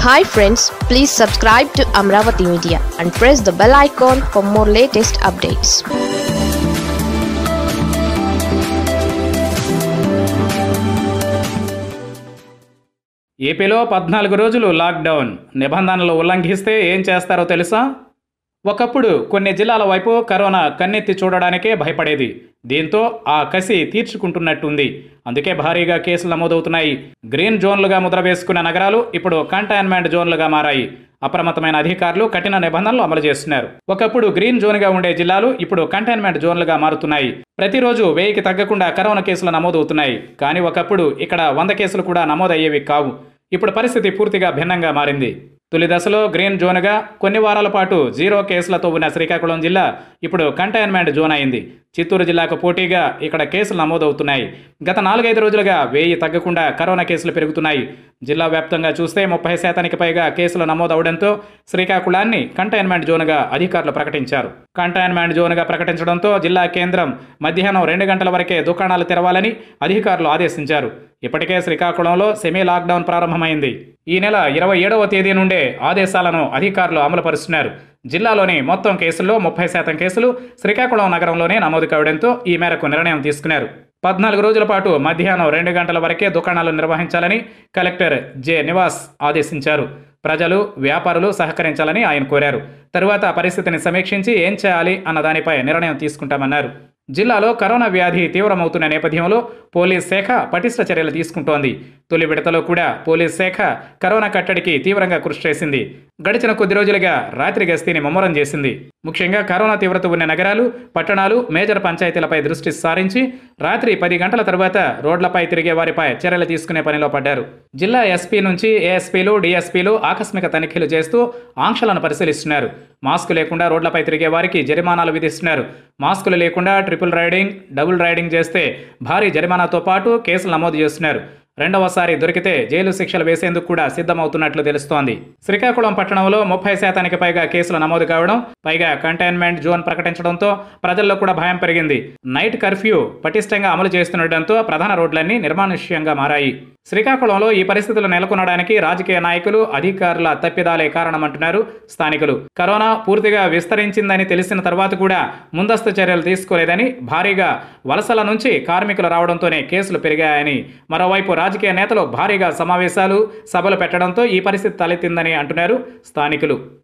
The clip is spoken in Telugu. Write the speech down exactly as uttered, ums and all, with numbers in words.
Hi friends, please subscribe to Amaravathi Media and press the bell icon for more latest updates. ఏపీలో పద్నాలుగు రోజులు లాక్డౌన్. నిబంధనలు ఉల్లంఘిస్తే ఏం చేస్తారో తెలుసా? ఒకప్పుడు కొన్ని జిల్లాల వైపు కరోనా కన్నెత్తి చూడడానికే భయపడేది. దీంతో ఆ కసి తీర్చుకుంటున్నట్టుంది. అందుకే భారీగా కేసులు నమోదవుతున్నాయి. గ్రీన్ జోన్లుగా ముద్ర వేసుకున్న నగరాలు ఇప్పుడు కంటైన్మెంట్ జోన్లుగా మారాయి. అప్రమత్తమైన అధికారులు కఠిన నిబంధనలు అమలు చేస్తున్నారు. ఒకప్పుడు గ్రీన్ జోన్గా ఉండే జిల్లాలు ఇప్పుడు కంటైన్మెంట్ జోన్లుగా మారుతున్నాయి. ప్రతిరోజు వెయ్యికి తగ్గకుండా కరోనా కేసులు నమోదవుతున్నాయి. కానీ ఒకప్పుడు ఇక్కడ వంద కేసులు కూడా నమోదయ్యేవి కావు. ఇప్పుడు పరిస్థితి పూర్తిగా భిన్నంగా మారింది. తొలి దశలో గ్రీన్ జోన్గా కొన్ని వారాల పాటు జీరో కేసులతో ఉన్న శ్రీకాకుళం జిల్లా ఇప్పుడు కంటైన్మెంట్ జోన్ అయింది. చిత్తూరు జిల్లాకు పోటీగా ఇక్కడ కేసులు నమోదవుతున్నాయి. గత నాలుగైదు రోజులుగా వెయ్యి తగ్గకుండా కరోనా కేసులు పెరుగుతున్నాయి. జిల్లా వ్యాప్తంగా చూస్తే ముప్పై శాతానికి పైగా కేసులు నమోదవడంతో శ్రీకాకుళాన్ని కంటైన్మెంట్ జోన్గా అధికారులు ప్రకటించారు. కంటైన్మెంట్ జోన్గా ప్రకటించడంతో జిల్లా కేంద్రం మధ్యాహ్నం రెండు గంటల వరకే దుకాణాలు తెరవాలని అధికారులు ఆదేశించారు. ఇప్పటికే శ్రీకాకుళంలో సెమీ లాక్డౌన్ ప్రారంభమైంది. ఈ నెల ఇరవై ఏడవ తేదీ నుండే ఆదేశాలను అధికారులు అమలుపరుస్తున్నారు. జిల్లాలోని మొత్తం కేసుల్లో ముప్పై శాతం కేసులు శ్రీకాకుళం నగరంలోనే నమోదు కావడంతో ఈ మేరకు నిర్ణయం తీసుకున్నారు. పద్నాలుగు రోజుల పాటు మధ్యాహ్నం రెండు గంటల వరకే దుకాణాలు నిర్వహించాలని కలెక్టర్ జె నివాస్ ఆదేశించారు. ప్రజలు, వ్యాపారులు సహకరించాలని ఆయన కోరారు. తరువాత పరిస్థితిని సమీక్షించి ఏం చేయాలి అన్న దానిపై నిర్ణయం తీసుకుంటామన్నారు. జిల్లాలో కరోనా వ్యాధి తీవ్రమవుతున్న నేపథ్యంలో పోలీస్ శాఖ పటిష్ట చర్యలు తీసుకుంటోంది. తొలి విడతలో కూడా పోలీస్ శాఖ కరోనా కట్టడికి తీవ్రంగా కృషి చేసింది. గడిచిన కొద్ది రోజులుగా రాత్రి గస్తీని ముమ్మరం చేసింది. ముఖ్యంగా కరోనా తీవ్రత ఉన్న నగరాలు, పట్టణాలు, మేజర్ పంచాయతీలపై దృష్టి సారించి రాత్రి పది గంటల తర్వాత రోడ్లపై తిరిగే వారిపై చర్యలు తీసుకునే పనిలో పడ్డారు. జిల్లా ఎస్పీ నుంచి ఏఎస్పీలు, డీఎస్పీలు ఆకస్మిక తనిఖీలు చేస్తూ ఆంక్షలను పరిశీలిస్తున్నారు. మాస్కు లేకుండా రోడ్లపై తిరిగే వారికి జరిమానాలు విధిస్తున్నారు. మాస్కులు లేకుండా ట్రిపుల్ రైడింగ్, డబుల్ రైడింగ్ చేస్తే భారీ జరిమానాతో పాటు కేసులు నమోదు చేస్తున్నారు. రెండవసారి దొరికితే జైలు శిక్షలు వేసేందుకు కూడా సిద్ధమవుతున్నట్లు తెలుస్తోంది. శ్రీకాకుళం పట్టణంలో ముప్పై శాతానికి పైగా కేసులు నమోదు కావడం, పైగా కంటైన్మెంట్ జోన్ ప్రకటించడంతో ప్రజల్లో కూడా భయం పెరిగింది. నైట్ కర్ఫ్యూ పటిష్టంగా అమలు చేస్తుండటంతో ప్రధాన రోడ్లన్నీ నిర్మానుష్యంగా మారాయి. శ్రీకాకుళంలో ఈ పరిస్థితులు నెలకొనడానికి రాజకీయ నాయకులు, అధికారుల తప్పిదాలే కారణమంటున్నారు స్థానికులు. కరోనా పూర్తిగా విస్తరించిందని తెలిసిన తర్వాత కూడా ముందస్తు చర్యలు తీసుకోలేదని, భారీగా వలసల నుంచి కార్మికులు రావడంతోనే కేసులు పెరిగాయని, మరోవైపు రాజకీయ నేతలు భారీగా సమావేశాలు, సభలు పెట్టడంతో ఈ పరిస్థితి తలెత్తిందని అంటున్నారు స్థానికులు.